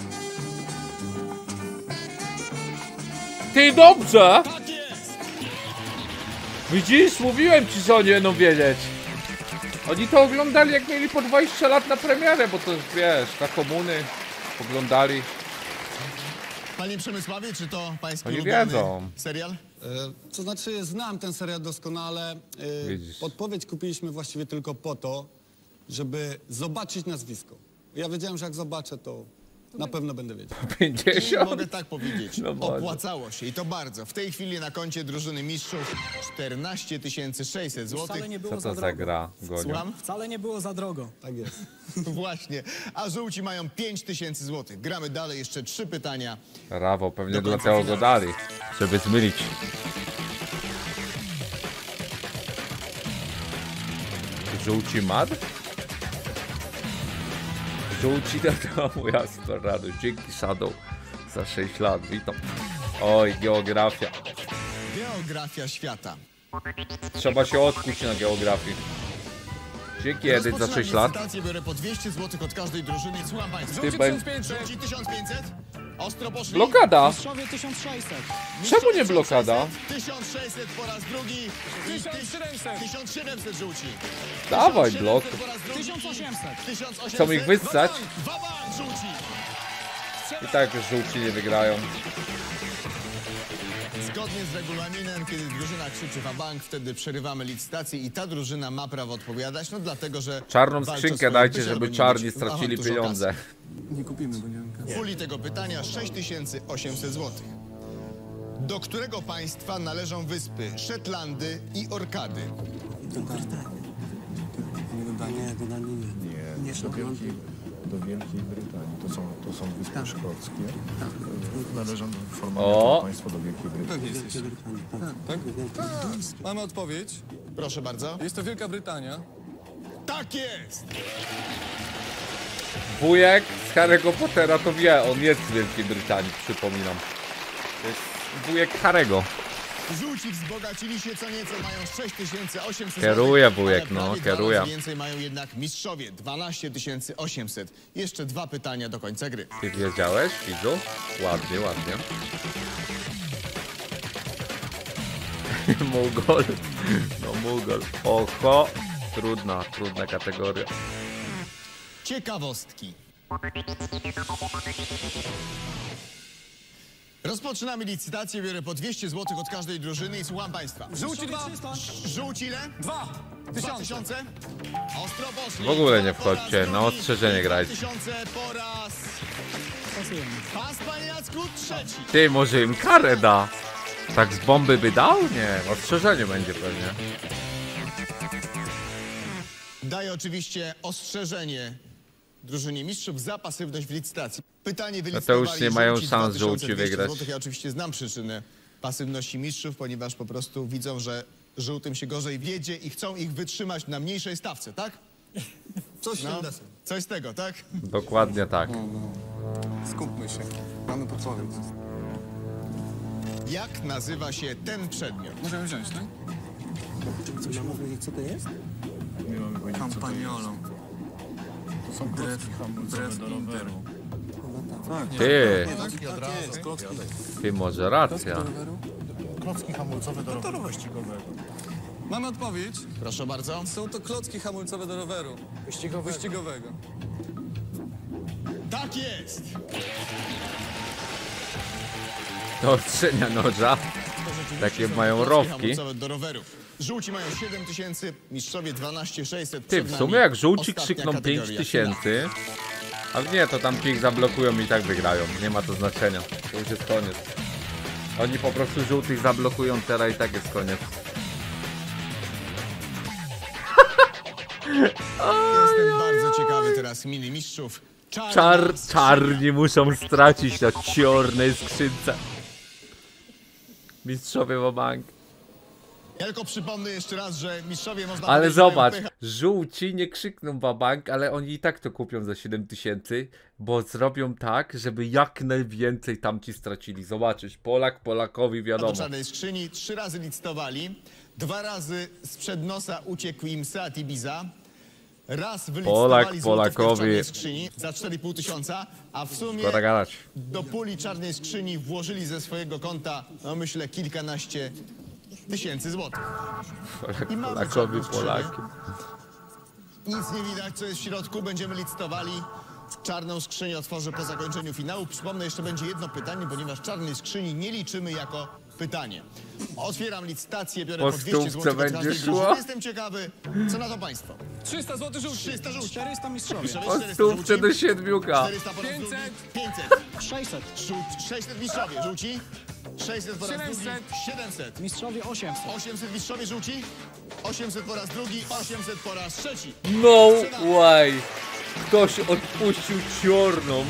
Ty, dobrze! Tak jest! Widzisz? Mówiłem ci, że oni będą wiedzieć. Oni to oglądali, jak mieli po dwadzieścia lat na premierę, bo to wiesz, na komuny oglądali. Panie Przemysławie, czy to pański Oni ulubiony wiedzą. serial? E, To znaczy, znam ten serial doskonale. E, Widzisz. Podpowiedź kupiliśmy właściwie tylko po to, żeby zobaczyć nazwisko. Ja wiedziałem, że jak zobaczę, to na pewno będę wiedział. I pięćdziesiąt? mogę tak powiedzieć, No Boże. opłacało się i to bardzo. W tej chwili na koncie drużyny mistrzów czternaście tysięcy sześćset złotych. Wcale nie było Co za to za drogo. gra, Goniu? Słucham? Wcale nie było za drogo. Tak jest. Właśnie. A żółci mają pięć tysięcy złotych. Gramy dalej, jeszcze trzy pytania. Brawo, pewnie Do końca dlatego go finału. dali, żeby zmylić. Żółci mad? Żółci do domu, jasno, radość. Dzięki Shadow za sześć lat, witam. Oj, geografia. Geografia świata. Trzeba się odkuć na geografii. Dzięki Edyt za sześć lat. Licytację biorę po dwieście złotych od każdej drużyny. Słucham państwa. Ty Rzuci bę- tysiąc pięćset. Żółci tysiąc pięćset. Ostro poszli. Blokada! Mistrzowie tysiąc sześćset. Czemu nie blokada? tysiąc sześćset po raz drugi. I tysiąc tyś- siedemset. tysiąc siedemset żółci. Dawaj tysiąc blok. siedemset po raz drugi. tysiąc osiemset. tysiąc osiemset. Chcą ich wyssać? Wabank żółci. I tak żółci nie wygrają. Zgodnie z regulaminem, kiedy drużyna krzyczy wabank, wtedy przerywamy licytację i ta drużyna ma prawo odpowiadać, no dlatego, że... Czarną walczy o skrzynkę swoje dajcie, bycie albo żeby nie czarni być. stracili Aha, dużo pieniądze. Nie kupimy, bo nie wiem kasy. kasy. W puli tego pytania sześć tysięcy osiemset złotych. Do którego państwa należą wyspy Szetlandy i Orkady? Nie dodanie, nie dodanie nie. Nie, do Wielkiej, do Wielkiej Brytanii. To są, to są Wyspy Szkockie. Należą formalnie O! to państwo do Wielkiej Brytanii. Pewnie jesteś. Tak? Mamy odpowiedź. Proszę bardzo. Jest to Wielka Brytania. Tak jest! Wujek z Harry'ego Pottera to wie, on jest z Wielkiej Brytanii, przypominam. To jest wujek Harry'ego. Żółci wzbogacili się co nieco, mają sześć tysięcy osiemset Kieruje złotych, wujek, ale no, prawie dwa kieruje. razy więcej mają jednak mistrzowie, dwanaście tysięcy osiemset. Jeszcze dwa pytania do końca gry. Ty wiedziałeś, widzu? Ładnie, ładnie. Mugol. No Mugol. Oho. Trudna, trudna kategoria. Ciekawostki. Rozpoczynamy licytację, biorę po dwieście złotych od każdej drużyny i słucham państwa. Żółci dwa. Żółci ile? Dwa. Dwa Tysiące. tysiące? Ostro poszli. W ogóle nie Dwa po raz wchodźcie, na drugi. ostrzeżenie Dwa grajcie. tysiące po raz... Pasujemy. Pas, panie Jacku, trzeci. Ty, może im karę da? Tak z bomby by dał? Nie, ostrzeżenie będzie pewnie. Daję oczywiście ostrzeżenie drużynie mistrzów za pasywność w licytacji. Pytanie wylicytowali już nie mają żółci, szans dwa tysiące żółci dwieście wygrać. złotych. Ja oczywiście znam przyczynę pasywności mistrzów, ponieważ po prostu widzą, że żółtym się gorzej wiedzie i chcą ich wytrzymać na mniejszej stawce, tak? Coś No, się deseń. coś z tego, tak? Dokładnie tak. Skupmy się. Mamy podpowiedź. Jak nazywa się ten przedmiot? Możemy wziąć, tak? Czy mamy powiedzieć, co to jest? Nie mamy powiedzieć, co to jest. Kampaniolą. To są klocki hamulcowe do roweru. Ty, Klocki. ty może racja. Klocki hamulcowe do roweru wyścigowego. Mamy odpowiedź. Proszę bardzo. Są to klocki hamulcowe do roweru. Wyścigowego. Wyścigowego. Tak jest! Do ostrzenia noża. To rzeczywiście Takie są mają klocki rowki. hamulcowe do rowerów. Żółci mają siedem tysięcy, mistrzowie dwanaście tysięcy sześćset. Ty, Przed w nami sumie jak żółci ostatnia krzykną pięć kategoria. tysięcy, ale nie, to tam pik zablokują i tak wygrają. Nie ma to znaczenia. To już jest koniec. Oni po prostu żółtych zablokują teraz i tak jest koniec. Jestem bardzo ciekawy teraz mini mistrzów. Czarna Czar, skrzynia. czarni muszą stracić na ciornej skrzynce. Mistrzowie Wabank. Ja tylko przypomnę jeszcze raz, że mistrzowie można Ale powiedzieć, zobacz, mają pecha. żółci nie krzykną Wabank, ale oni i tak to kupią za siedem tysięcy, bo zrobią tak, żeby jak najwięcej tamci stracili. Zobaczysz, Polak Polakowi do wiadomo. czarnej skrzyni, trzy razy licytowali, dwa razy sprzed nosa uciekł im Seat Ibiza, raz wylicytowali Polak złotówkę w Polakowi. czarnej skrzyni za cztery i pół tysiąca, a w sumie Szkoda gadać. do puli czarnej skrzyni włożyli ze swojego konta, no myślę, kilkanaście tysięcy złotych. Polak I mamy Polakowi czarną skrzynię. Polakiem. Nic nie widać, co jest w środku. Będziemy licytowali. Czarną skrzynię otworzę po zakończeniu finału. Przypomnę, jeszcze będzie jedno pytanie, ponieważ czarnej skrzyni nie liczymy jako pytanie. Otwieram licytację, biorę Po po dwieście stówce złotych od będzie każdej szło? drużyny. Jestem ciekawy, co na to państwo. trzysta złotych żółci. trzysta żółci. czterysta mistrzowie. Mistrzowie, Po czterysta stówce żółci. do siedmiuka. czterysta po raz drugi. pięćset. pięćset. sześćset. Żółci- sześćset mistrzowie. Żółci. sześćset po raz drugi. siedemset. siedemset. Mistrzowie osiemset. osiemset mistrzowie żółci. osiemset po raz drugi. osiemset po raz trzeci. No way. Ktoś odpuścił ciorną.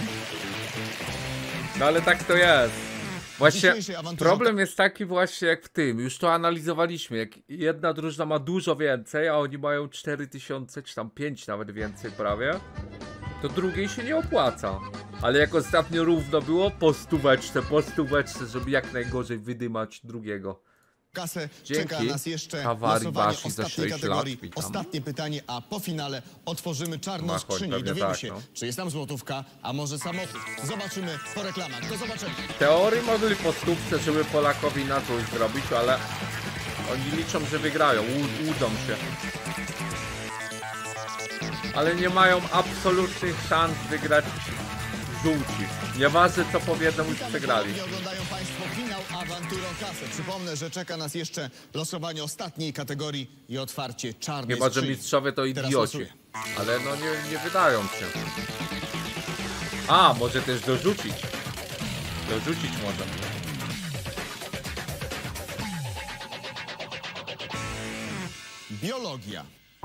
No ale tak to jest. Właśnie Dzisiejszej awanturze- problem jest taki właśnie jak w tym. Już to analizowaliśmy. Jak jedna drużyna ma dużo więcej, a oni mają cztery tysiące, czy tam pięć nawet więcej prawie, to drugiej się nie opłaca. Ale jak ostatnio równo było, po stóweczce, po stóweczce, żeby jak najgorzej wydymać drugiego. Kasę Dzięki. czeka nas jeszcze Kawari losowanie Bashi za ostatniej sześć kategorii. lat, witam. Ostatnie pytanie, a po finale otworzymy czarną Machoń, skrzynię i pewnie dowiemy tak, się, no. czy jest tam złotówka, a może samochód. Zobaczymy po reklamach. Do zobaczenia. W teorii mogli po stówce, żeby Polakowi na coś zrobić, ale oni liczą, że wygrają, U udą się. Ale nie mają absolutnych szans wygrać żółci. Nieważne co powiedzą, już przegrali. Nie oglądają Państwo finał Awanturą Kasę. Przypomnę, że czeka nas jeszcze losowanie ostatniej kategorii i otwarcie czarnej Chyba, że skrzyni. mistrzowie to Teraz idioci. losuję. Ale no nie, nie wydają się. A, może też dorzucić. Dorzucić może. Biologia.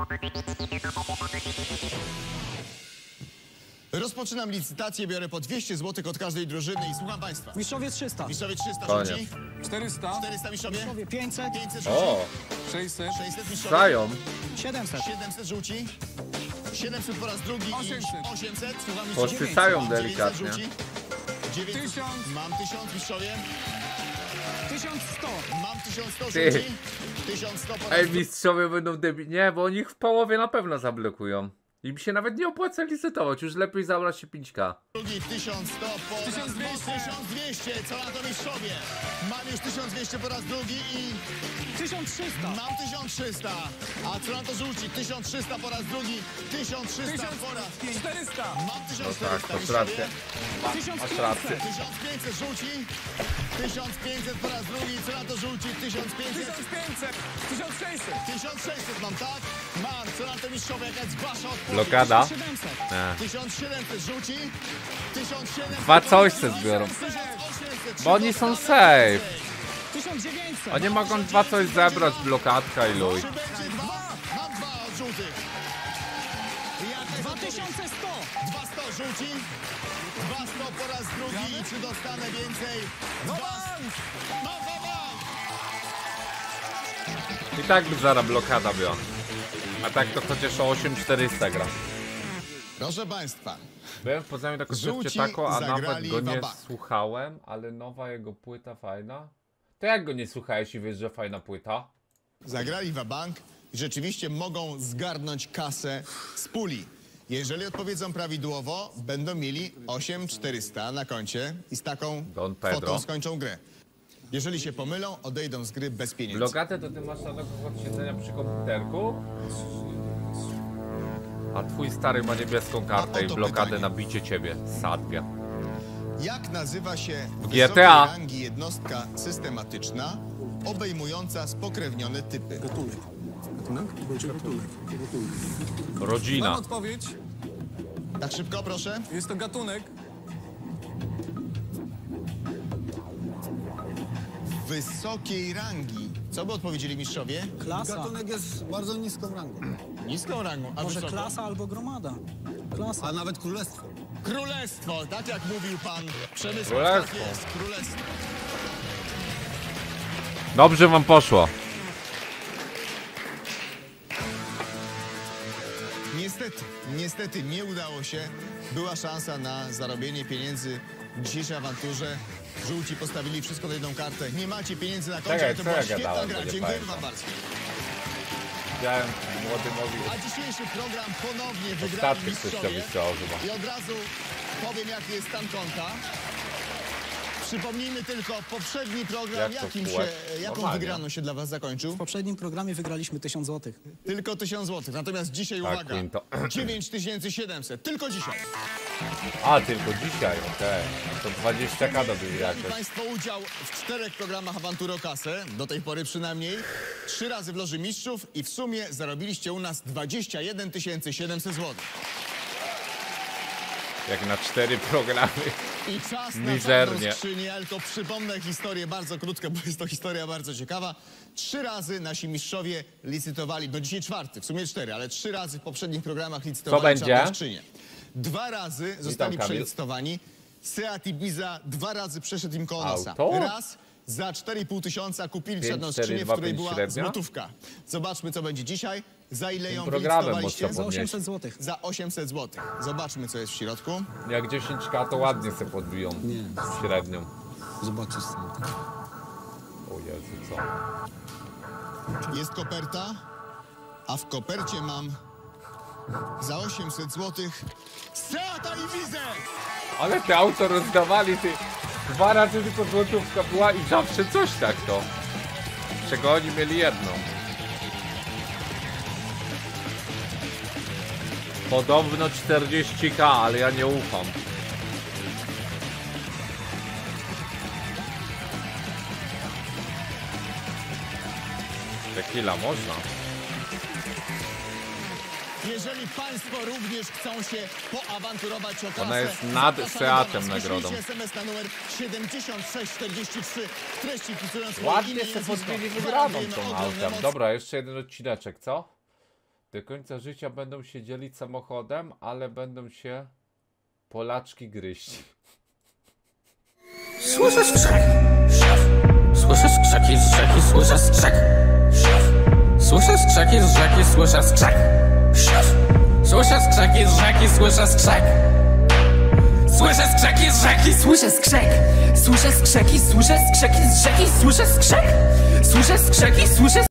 Rozpoczynam licytację, biorę po dwieście złotych od każdej drużyny i słucham Państwa. Mistrzowie trzysta. Mistrzowie trzysta Koniec. żółci, czterysta. czterysta mistrzowie, Mistrzowie pięćset. pięćset żółci, O, sześćset. sześćset mistrzowie, stają. siedemset. siedemset żółci, siedemset po raz drugi osiemset. i osiemset. Słucham mistrzów. Podsycają Mam delikatnie. dziewięćset żółci, dziewięćset. Tysiąc. Mam tysiąc mistrzowie, tysiąc sto. mam tysiąc sto Ty. żółci, tysiąc sto po raz Ej, drugi. mistrzowie będą debi... Nie, bo oni ich w połowie na pewno zablokują. Im się nawet nie opłaca licytować, już lepiej zabrać się pięć ka. Drugi tysiąc sto po raz tysiąc dwieście. tysiąc dwieście, co na to mistrzowie? Mam już tysiąc dwieście po raz drugi i tysiąc trzysta. mam tysiąc trzysta. A co na to żółci? tysiąc trzysta po raz drugi, tysiąc trzysta po raz... czterysta. Mam No tysiąc tak, czterysta, masz mistrzowie. rację. tysiąc Masz pięćset. rację. tysiąc pięćset żółci, tysiąc pięćset po raz drugi, co na to żółci? tysiąc pięćset, tysiąc pięćset. tysiąc sześćset. tysiąc sześćset mam, tak? Mam, co na to mistrzowie? Jakaś wasza odpowiedź? Blokada. siedemset. Nie. tysiąc siedemset żółci, tysiąc siedemset... Dwa coś se zbiorą. tysiąc osiemset, Bo oni są safe. tysiąc dziewięćset. Oni mogą dwa coś zebrać, blokadka i luj. Czy będzie dwa? Mam dwa od żółtych. Jakaś dwa odpowiedź? tysiące sto. dwa sto żółci, dwa sto po raz drugi i czy dostanę więcej? Dwa... Mam dwa, mam! I tak by zaraz blokada była. A tak to chociaż o osiem czterysta gra. Proszę Państwa, Byłem w Poznaniu na koncercie Żółci Tako, a nawet zagrali go nie Wabank. słuchałem, ale nowa jego płyta fajna. To jak go nie słuchałeś i wiesz, że fajna płyta? zagrali wabank i rzeczywiście mogą zgarnąć kasę z puli. Jeżeli odpowiedzą prawidłowo, będą mieli osiem tysięcy czterysta na koncie i z taką Don Pedro. kwotą skończą grę. Jeżeli się pomylą, odejdą z gry bez pieniędzy. Blokadę to ty masz na nogach od siedzenia przy komputerku? A twój stary ma niebieską kartę i oto blokadę pytanie. na bicie ciebie. Sadbia. Jak nazywa się G T wysokiej A. rangi jednostka systematyczna obejmująca spokrewnione typy? Gatunek. Gatunek? Będzie gatunek. Mam Rodzina. odpowiedź. Tak szybko, proszę. Jest to gatunek. wysokiej rangi. Co by odpowiedzieli mistrzowie? Klasa. Gatunek jest bardzo niską rangą. Niską rangą, a Może wysoką? klasa albo gromada. Klasa. A nawet królestwo. Królestwo, tak jak mówił pan Przemysław. Królestwo. Tak jest, królestwo. Dobrze wam poszło. Niestety, niestety nie udało się. Była szansa na zarobienie pieniędzy w dzisiejszej awanturze. Żółci postawili wszystko na jedną kartę. Nie macie pieniędzy na koncie, Czekaj, ale to co była ja świetna gadałem, gra. bo nie Dziękuję pamiętam. wam bardzo. Widziałem młody mówi. A dzisiejszy program ponownie wygrali Ostatni mistrzowie. ktoś to wysłał chyba. I od razu powiem, jaki jest stan konta. Przypomnijmy tylko poprzedni program, Jak to jakim się, kółek? jaką Normalnie. wygraną się dla was zakończył. W poprzednim programie wygraliśmy tysiąc złotych. Tylko tysiąc złotych. Natomiast dzisiaj, Tak, uwaga, Quinto. dziewięć tysięcy siedemset. Tylko dzisiaj. A, tylko dzisiaj, okej. To dwadzieścia ka dobyli Brali jakoś. państwo udział w czterech programach Awantury o kasę, do tej pory przynajmniej. Trzy razy w Loży Mistrzów i w sumie zarobiliście u nas dwadzieścia jeden tysięcy siedemset złotych. Jak na cztery programy. I czas na Mizernie. czarną skrzynię, ale to przypomnę historię bardzo krótką, bo jest to historia bardzo ciekawa. Trzy razy nasi mistrzowie licytowali, no dzisiaj czwarty, w sumie cztery, ale trzy razy w poprzednich programach licytowali Co będzie? czarną skrzynię. Dwa razy zostali Kamil. przelicytowani. Seat Ibiza dwa razy przeszedł im koło nosa. Auto? Raz za cztery i pół tysiąca kupili pięć, czarną cztery, skrzynię, w dwa, której pięć była średnia? złotówka. Zobaczmy, co będzie dzisiaj. Za ile ją programem wylicytowaliście? można Za podnieść. osiemset złotych. Za osiemset złotych. Zobaczmy, co jest w środku. Jak dziesięć ka to ładnie se podbiją. Nie. Średnią. Zobaczysz sam. O Jezu, co? Jest koperta, a w kopercie mam za osiemset złotych Seata Ibizę! Ale te auto rozdawali, ty. Dwa razy tylko złotówka była i zawsze coś tak to. Czego oni mieli jedną. Podobno czterdzieści ka, ale ja nie ufam. Tequila można. Jeżeli państwo również chcą się poawanturować o kasę... Ona jest nad zapraszamy Seatem do nas. nagrodą. Wyślijcie es em es na numer siedemdziesiąt sześć czterdzieści trzy. W treści wpisując moje Ładnie imię i się nazwisko. podbili wygraną Gwarantujemy tą ogromne autem. moce. Dobra, jeszcze jeden odcineczek, co? Do końca życia będą się dzielić samochodem, ale będą się Polaczki gryźć. Słyszę skrzek. Słyszę skrzeki z rzeki, słyszę skrzek. Słyszę skrzeki z rzeki, słyszę skrzek. Słyszę skrzeki z rzeki, słyszę skrzek. Słyszę skrzeki z rzeki, słyszę skrzek. Słyszę skrzeki, słyszę skrzeki z rzeki, słyszę skrzek. Słyszę skrzeki, słyszę